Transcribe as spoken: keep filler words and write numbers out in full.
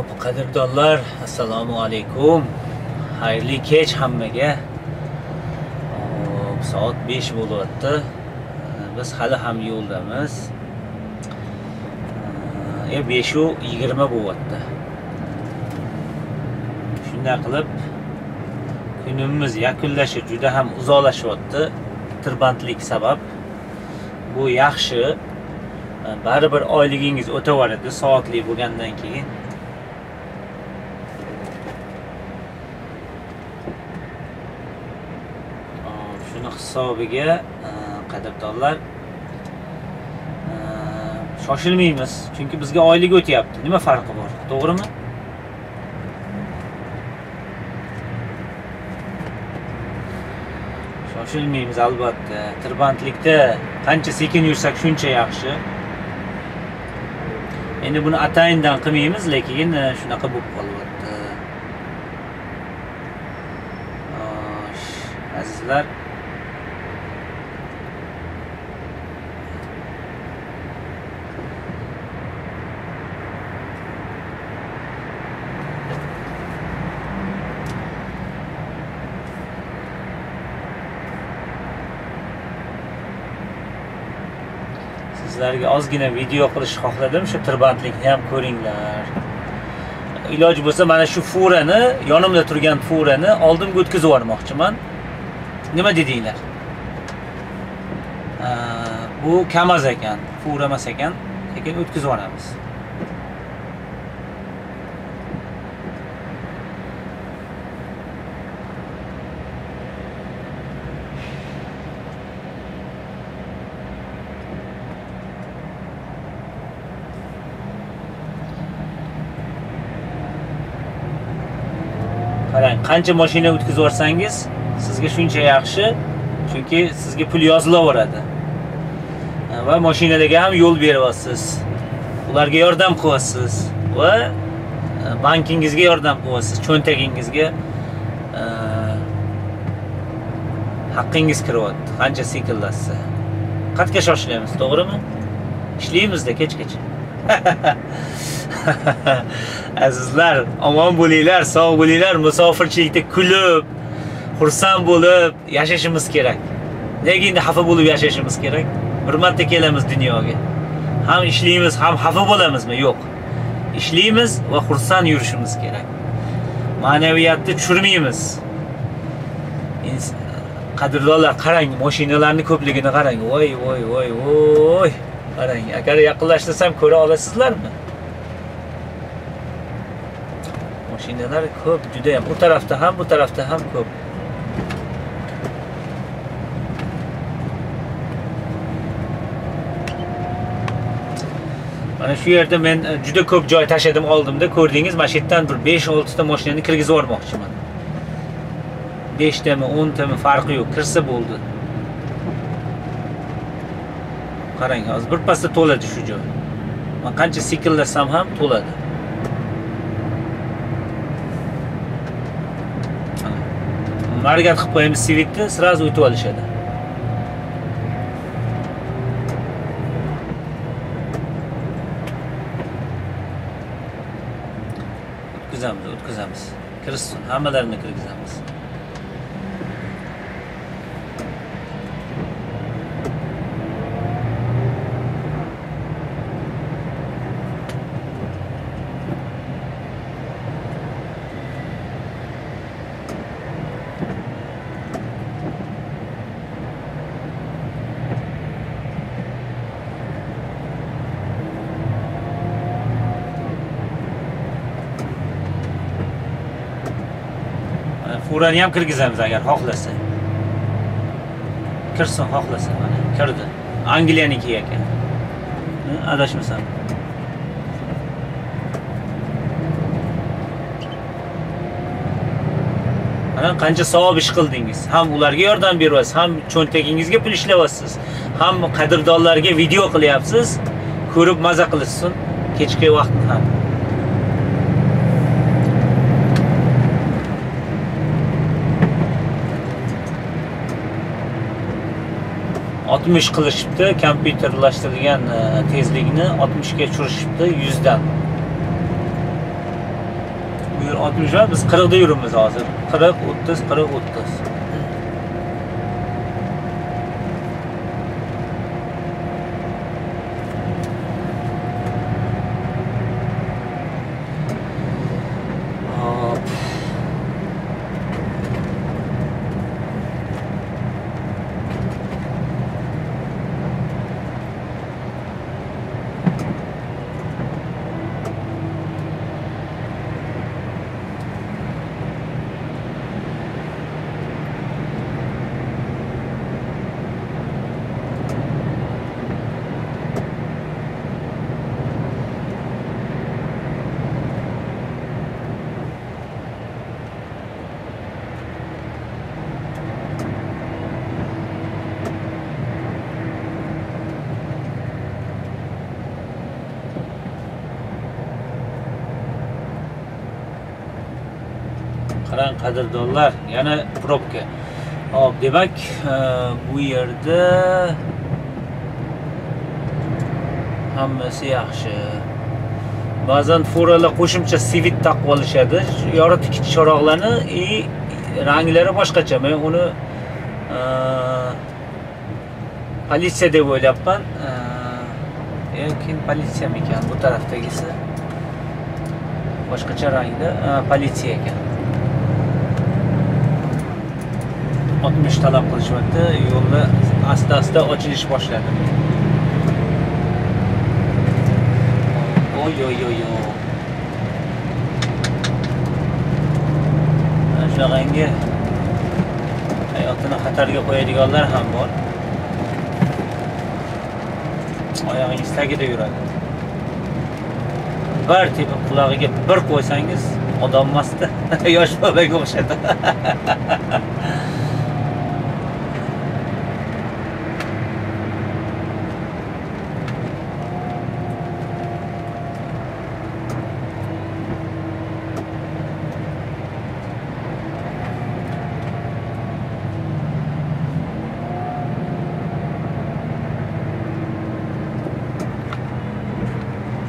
Hop, qadrdonlar, assalomu alaykum. Xayrli kech hammaga. Hop, soat besh bo'lyapti. Biz hali ham yo'ldamiz. E besh u yigirma bo'lyapti. Shunday qilib kunimiz yakunlashi juda ham uzoqlashyapti. Tirbandlik sabab. Bu yaxshi. Baribir oyligingiz o'taveradi soatli bo'lgandan keyin. Shuni hisobiga qadrdonlar shoshilmaymiz, chunki bizga oylik o'tyapti. Nima farqi bor? To'g'rimi? Shoshilmaymiz albatta. Tirbandlikda qancha sekin yursak shuncha yaxshi. Endi buni atayindan qilmaymiz, lekin shunaqa bo'lib qolyapti. Azizlar, sizlarga ozgina video qilish xohladim, shu tirbandlikni ham ko'ringlar. Iloji bo'lsa mana shu furani, yonimda turgan furani oldimga o'tkazib yubormoqchiman. Nima dedinglar? Bu kamaz ekan, fura emas ekan, lekin o'tkazib yuboramiz. Qarang, qancha mashina o'tkazib yuborsangiz, sizga shuncha yaxshi, chunki sizga pul yozilaveradi. Va mashinalarga ham yo'l beryapsiz. Ularga yordam qilyapsiz va bankingizga yordam qilyapsiz, cho'ntagingizga haqqingiz kiryapti. Qancha sekinlashsa. Qatga shoshilamiz, to'g'rimi? Ishlaymiz-da kechgacha. Azizlar, omon bo'linglar, sog' bo'linglar, musofirchilikda kulib, xursand bo'lib yashashimiz kerak. Nega endi xafa bo'lib yashashimiz kerak? Bir marta kelamiz dunyoga. Ham ishlaymiz, ham xafa bo'lamizmi? Yo'q. Ishlaymiz va xursand yurishimiz kerak. Ma'naviyatni tushirmaymiz. Qadrdonlar, qarang, mashinalarning ko'pligini qarang. Voy, voy, voy, voy. Qarang, agar yaqinlashtirsam ko'ra olasizlarmi? Mashinalar ko'p, juda ham. Bu tarafda ham, bu tarafda ham ko'p. Mana shu yerda men juda ko'p joy tashadim oldimda, ko'rdingiz, mana shu yerdan bir besh olti ta mashinani kirgizib yubormoqchiman. besh tami, o'n tami farqi yo'q, kirsa bo'ldi. Qarang, hozir bir pasda to'ladi shu joy. Men qancha sekinlasam ham to'ladi. Margat qilib qo'yamiz sivitni, sразу o'tib olishadi. O'tkazamiz, o'tkazamiz. Kirsin, hammalarini kirgizamiz. Furani ham kirgizamiz agar xohlasa. Kirsin, xohlasa, mana kirdi. Angliyaniki ekan. Adashmasam. Mana qancha savob ish qildingiz. Ham ularga yordam beryapsiz, ham cho'ntagingizga pul ishlayapsiz, ham qadrdonlarga video qilyapsiz, ko'rib maza qilishsin kechki vaqtni ham. oltmish qilishibdi, kompyuterlashtirilgan tezlikni oltmishga tushirishibdi yuzdan. yer oltmish va biz qirq da yuribmiz hozir. qirq, o'ttiz, qirq, o'ttiz. Hop. Qarang qadrdonlar, yana probka. Hop, demak, bu yerda hammasi yaxshi. Ba'zan furalar qo'shimcha sivit taqib olishadi. Yoritish chiroqlarni и ranglari boshqacha. Men uni politsiya deb o'ylabman. Yoki politsiyami ekan bu tarafdagisi? Boshqacha rangda politsiya ekan. oltmish talab qilishyapti. Yo'lda asta-asta ochilish boshladi. Oy oy oy oy. Shunaqangi hayotini xatarga qo'yadiganlar ham bor. Oyog'ingiz tagida yuradi. Bir tepib qulog'iga bir qo'ysangiz odam emasdi. Yosh bolaga o'xshadi.